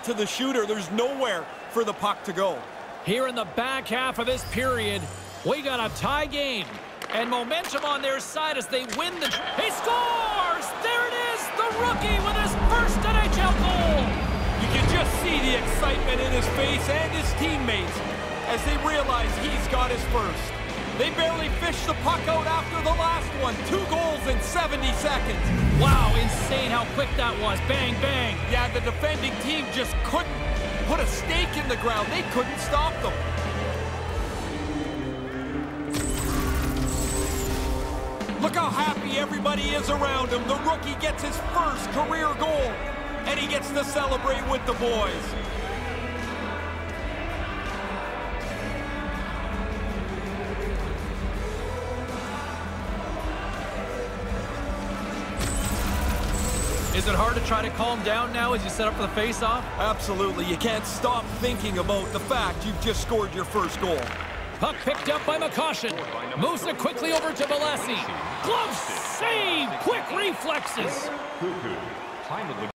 to the shooter. There's nowhere for the puck to go. Here in the back half of this period, we got a tie game. And momentum on their side as they win the... He scores! There it is! The rookie with his first NHL goal! You can just see the excitement in his face and his teammates as they realize he's got his first. They barely fished the puck out after the last one. 2 goals in 70 seconds. Wow, insane how quick that was. Bang, bang. Yeah, the defending team just couldn't put a stake in the ground. They couldn't stop them. Look how happy everybody is around him. The rookie gets his first career goal, and he gets to celebrate with the boys. Is it hard to try to calm down now as you set up for the face-off? Absolutely. You can't stop thinking about the fact you've just scored your first goal. Puck picked up by McCoshen. Moves it quickly over to Valesi. Glove save! Quick reflexes!